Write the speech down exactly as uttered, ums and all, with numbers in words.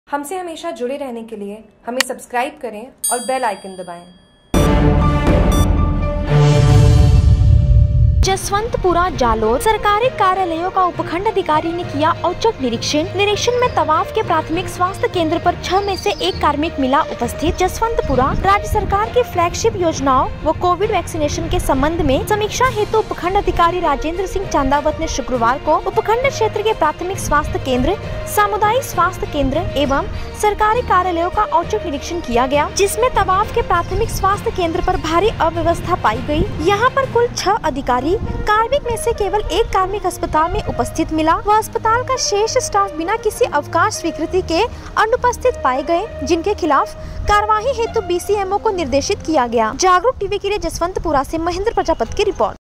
हमसे हमेशा जुड़े रहने के लिए हमें सब्सक्राइब करें और बेल आइकन दबाएं। जसवंतपुरा जालोर सरकारी कार्यालयों का उपखंड अधिकारी ने किया औचक निरीक्षण। निरीक्षण में तवाफ के प्राथमिक स्वास्थ्य केंद्र पर छह में से एक कार्मिक मिला उपस्थित। जसवंतपुरा राज्य सरकार की फ्लैगशिप योजनाओं व कोविड वैक्सीनेशन के संबंध में समीक्षा हेतु उपखंड अधिकारी राजेंद्र सिंह चांदावत ने शुक्रवार को उपखंड क्षेत्र के प्राथमिक स्वास्थ्य केंद्र, सामुदायिक स्वास्थ्य केंद्र एवं सरकारी कार्यालयों का औचक निरीक्षण किया गया, जिसमें तवाफ के प्राथमिक स्वास्थ्य केंद्र पर भारी अव्यवस्था पाई गई। यहाँ पर कुल छह अधिकारी कार्मिक में से केवल एक कार्मिक अस्पताल में उपस्थित मिला व अस्पताल का शेष स्टाफ बिना किसी अवकाश स्वीकृति के अनुपस्थित पाए गए, जिनके खिलाफ कार्यवाही हेतु बी सी एम ओ को निर्देशित किया गया। जागरूक टीवी के लिए जसवंतपुरा से महेंद्र प्रजापति की रिपोर्ट।